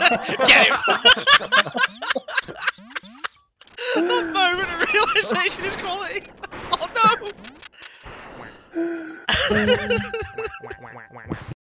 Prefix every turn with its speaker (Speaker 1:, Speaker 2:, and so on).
Speaker 1: Get him! That moment of realization is quality. Oh no!